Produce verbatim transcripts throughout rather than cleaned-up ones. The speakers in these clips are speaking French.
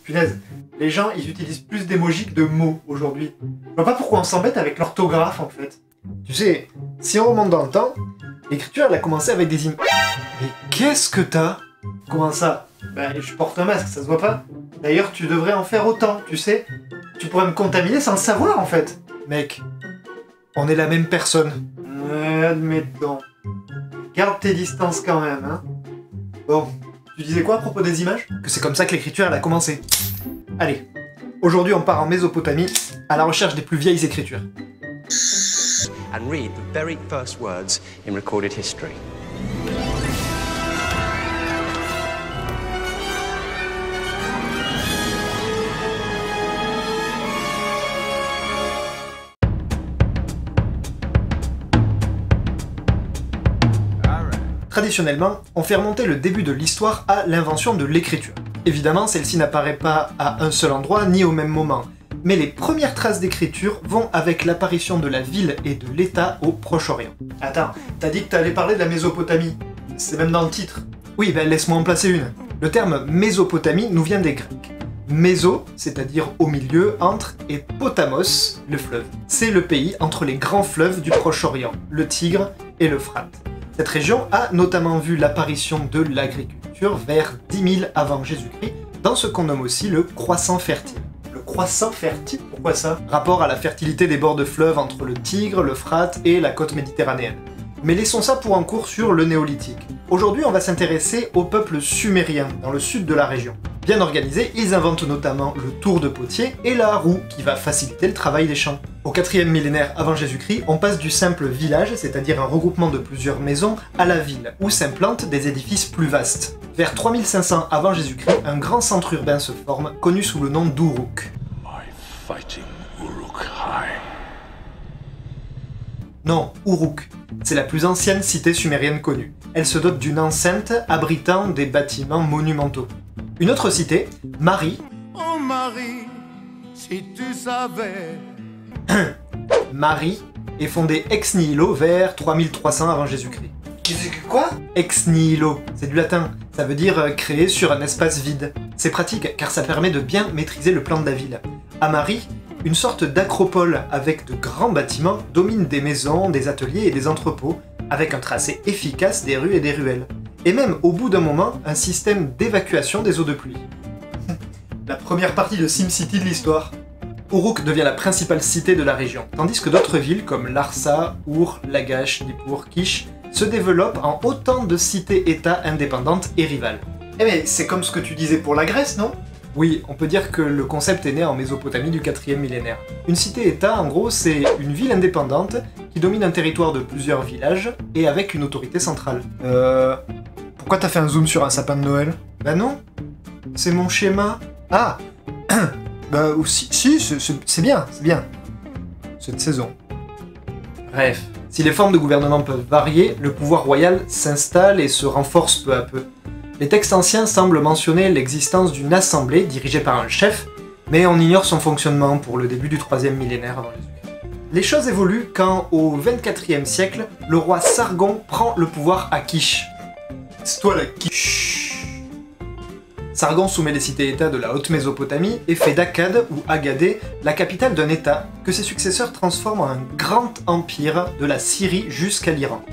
Punaise, les gens, ils utilisent plus d'émojis que de mots aujourd'hui. Je vois pas pourquoi on s'embête avec l'orthographe, en fait. Tu sais, si on remonte dans le temps, l'écriture, elle a commencé avec des images. Mais qu'est-ce que t'as? Comment ça? Bah, je porte un masque, ça se voit pas. D'ailleurs, tu devrais en faire autant, tu sais. Tu pourrais me contaminer sans le savoir, en fait. Mec, on est la même personne. Ouais, admettons. Garde tes distances quand même, hein. Bon, tu disais quoi à propos des images? Que c'est comme ça que l'écriture, elle a commencé. Allez, aujourd'hui on part en Mésopotamie, à la recherche des plus vieilles écritures. And read the very first words in recorded history. Traditionnellement, on fait remonter le début de l'histoire à l'invention de l'écriture. Évidemment, celle-ci n'apparaît pas à un seul endroit ni au même moment, mais les premières traces d'écriture vont avec l'apparition de la ville et de l'État au Proche-Orient. Attends, t'as dit que t'allais parler de la Mésopotamie. C'est même dans le titre. Oui, ben laisse-moi en placer une. Le terme Mésopotamie nous vient des Grecs. Méso, c'est-à-dire au milieu, entre, et Potamos, le fleuve. C'est le pays entre les grands fleuves du Proche-Orient, le Tigre et l'Euphrate. Cette région a notamment vu l'apparition de l'agriculture vers dix mille avant Jésus-Christ, dans ce qu'on nomme aussi le croissant fertile. Le croissant fertile? Pourquoi ça? Rapport à la fertilité des bords de fleuve entre le Tigre, l'Euphrate et la côte méditerranéenne. Mais laissons ça pour un cours sur le néolithique. Aujourd'hui, on va s'intéresser au peuple sumérien, dans le sud de la région. Bien organisés, ils inventent notamment le tour de potier et la roue, qui va faciliter le travail des champs. Au quatrième millénaire avant Jésus-Christ, on passe du simple village, c'est-à-dire un regroupement de plusieurs maisons, à la ville, où s'implantent des édifices plus vastes. Vers trois mille cinq cents avant Jésus-Christ, un grand centre urbain se forme, connu sous le nom d'Uruk. Non, Uruk. C'est la plus ancienne cité sumérienne connue. Elle se dote d'une enceinte abritant des bâtiments monumentaux. Une autre cité, Mari. Oh Marie, si tu savais. Mari est fondée ex nihilo vers trois mille trois cents avant Jésus-Christ. Quoi? Ex nihilo, c'est du latin. Ça veut dire créer sur un espace vide. C'est pratique car ça permet de bien maîtriser le plan de la ville. À Mari, une sorte d'acropole avec de grands bâtiments domine des maisons, des ateliers et des entrepôts, avec un tracé efficace des rues et des ruelles. Et même, au bout d'un moment, un système d'évacuation des eaux de pluie. La première partie de SimCity de l'histoire. Uruk devient la principale cité de la région, tandis que d'autres villes comme Larsa, Ur, Lagash, Nippur, Kish se développent en autant de cités-états indépendantes et rivales. Eh mais c'est comme ce que tu disais pour la Grèce, non? Oui, on peut dire que le concept est né en Mésopotamie du quatrième millénaire. Une cité-état, en gros, c'est une ville indépendante qui domine un territoire de plusieurs villages et avec une autorité centrale. Euh... Pourquoi t'as fait un zoom sur un sapin de Noël? Bah non, c'est mon schéma. Ah Bah si, si c'est bien, c'est bien. Cette saison. Bref, si les formes de gouvernement peuvent varier, le pouvoir royal s'installe et se renforce peu à peu. Les textes anciens semblent mentionner l'existence d'une assemblée dirigée par un chef, mais on ignore son fonctionnement pour le début du troisième millénaire avant Jésus-Christ. Les choses évoluent quand, au vingt-quatrième siècle, le roi Sargon prend le pouvoir à Kish. C'est toi la Kish. Sargon soumet les cités-états de la haute Mésopotamie et fait d'Akkad ou Agadé la capitale d'un état que ses successeurs transforment en un grand empire de la Syrie jusqu'à l'Iran.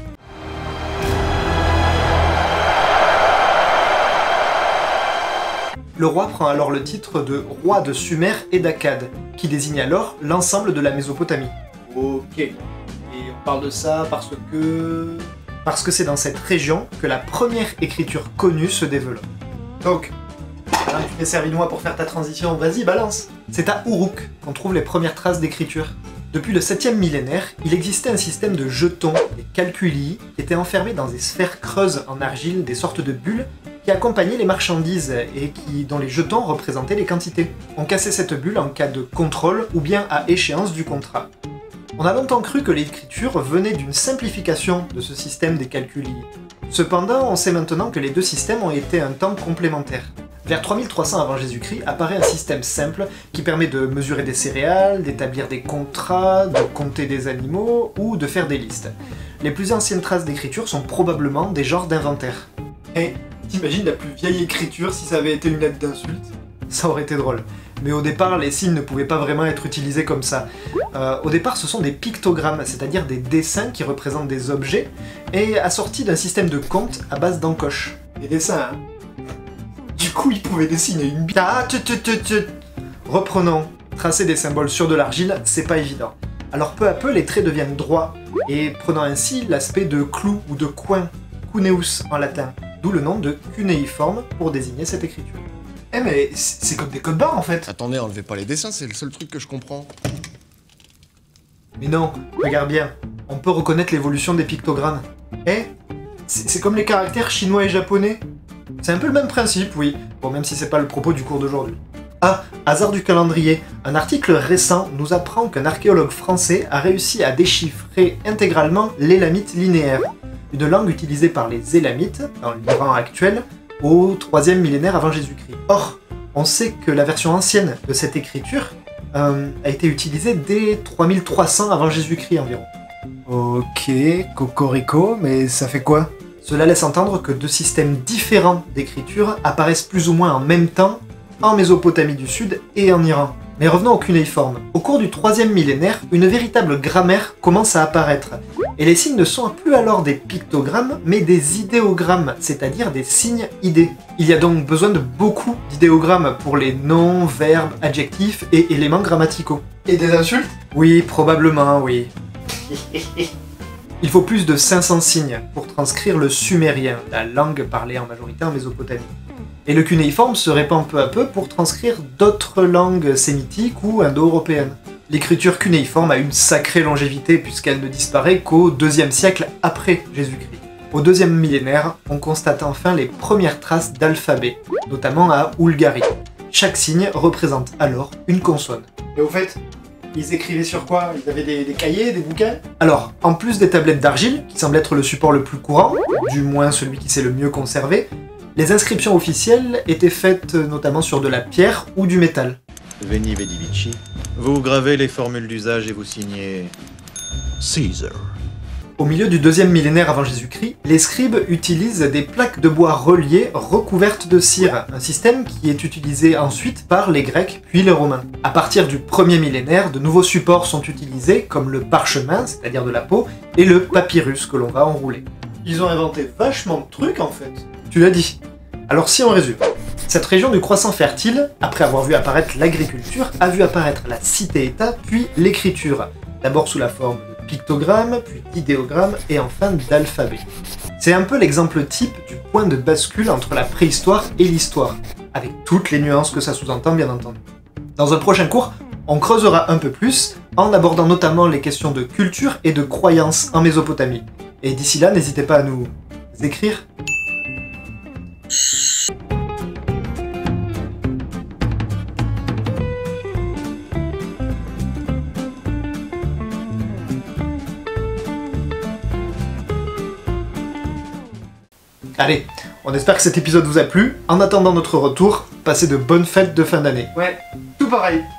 Le roi prend alors le titre de roi de Sumer et d'Akkad, qui désigne alors l'ensemble de la Mésopotamie. Ok. Et on parle de ça parce que... Parce que c'est dans cette région que la première écriture connue se développe. Donc, hein, tu t'es servi de moi pour faire ta transition, vas-y, balance. C'est à Uruk qu'on trouve les premières traces d'écriture. Depuis le septième millénaire, il existait un système de jetons, des calculi, qui étaient enfermés dans des sphères creuses en argile, des sortes de bulles, qui accompagnaient les marchandises et qui, dont les jetons représentaient les quantités. On cassait cette bulle en cas de contrôle ou bien à échéance du contrat. On a longtemps cru que l'écriture venait d'une simplification de ce système des calculi. Cependant, on sait maintenant que les deux systèmes ont été un temps complémentaires. Vers trois mille trois cents avant Jésus-Christ apparaît un système simple qui permet de mesurer des céréales, d'établir des contrats, de compter des animaux ou de faire des listes. Les plus anciennes traces d'écriture sont probablement des genres d'inventaire. Et t'imagines la plus vieille écriture si ça avait été une lettre d'insulte? ça aurait été drôle. Mais au départ, les signes ne pouvaient pas vraiment être utilisés comme ça. Euh, au départ, ce sont des pictogrammes, c'est-à-dire des dessins qui représentent des objets, et assortis d'un système de compte à base d'encoches. Des dessins, hein. Du coup, ils pouvaient dessiner une bite. Ah, tut, tut, tut, tut. Reprenons. Tracer des symboles sur de l'argile, c'est pas évident. Alors peu à peu, les traits deviennent droits, et prenant ainsi l'aspect de clou ou de coin, cuneus en latin, d'où le nom de cunéiforme pour désigner cette écriture. Eh mais c'est comme des codes barres en fait. Attendez, enlevez pas les dessins, c'est le seul truc que je comprends. Mais non, regarde bien, on peut reconnaître l'évolution des pictogrammes. Eh, c'est comme les caractères chinois et japonais. C'est un peu le même principe, oui. Bon, même si c'est pas le propos du cours d'aujourd'hui. Ah, hasard du calendrier, un article récent nous apprend qu'un archéologue français a réussi à déchiffrer intégralement l'élamite linéaire, une langue utilisée par les Élamites, dans l'Iran actuel, au troisième millénaire avant Jésus-Christ. Or, on sait que la version ancienne de cette écriture euh, a été utilisée dès trois mille trois cents avant Jésus-Christ environ. Ok, cocorico, mais ça fait quoi? Cela laisse entendre que deux systèmes différents d'écriture apparaissent plus ou moins en même temps en Mésopotamie du Sud et en Iran. Mais revenons au cunéiforme. Au cours du troisième millénaire, une véritable grammaire commence à apparaître. Et les signes ne sont plus alors des pictogrammes, mais des idéogrammes, c'est-à-dire des signes idées. Il y a donc besoin de beaucoup d'idéogrammes pour les noms, verbes, adjectifs et éléments grammaticaux. Et des insultes? Oui, probablement, oui. Il faut plus de cinq cents signes pour transcrire le sumérien, la langue parlée en majorité en Mésopotamie. Et le cunéiforme se répand peu à peu pour transcrire d'autres langues sémitiques ou indo-européennes. L'écriture cunéiforme a une sacrée longévité puisqu'elle ne disparaît qu'au deuxième siècle après Jésus-Christ. Au deuxième millénaire, on constate enfin les premières traces d'alphabet, notamment à Oulgari. Chaque signe représente alors une consonne. Et au fait, ils écrivaient sur quoi? Ils avaient des, des cahiers, des bouquins? Alors, en plus des tablettes d'argile, qui semblent être le support le plus courant, du moins celui qui s'est le mieux conservé, les inscriptions officielles étaient faites notamment sur de la pierre ou du métal. Veni Vidi Vici. Vous gravez les formules d'usage et vous signez Caesar. Au milieu du deuxième millénaire avant Jésus-Christ, les scribes utilisent des plaques de bois reliées recouvertes de cire, un système qui est utilisé ensuite par les Grecs puis les Romains. À partir du premier millénaire, de nouveaux supports sont utilisés comme le parchemin, c'est-à-dire de la peau, et le papyrus que l'on va enrouler. Ils ont inventé vachement de trucs en fait. Tu l'as dit. Alors si on résume, cette région du croissant fertile, après avoir vu apparaître l'agriculture, a vu apparaître la cité-État, puis l'écriture, d'abord sous la forme de pictogrammes, puis d'idéogrammes, et enfin d'alphabet. C'est un peu l'exemple type du point de bascule entre la préhistoire et l'histoire, avec toutes les nuances que ça sous-entend bien entendu. Dans un prochain cours, on creusera un peu plus, en abordant notamment les questions de culture et de croyances en Mésopotamie. Et d'ici là, n'hésitez pas à nous écrire. Allez, on espère que cet épisode vous a plu. En attendant notre retour, passez de bonnes fêtes de fin d'année. Ouais, tout pareil.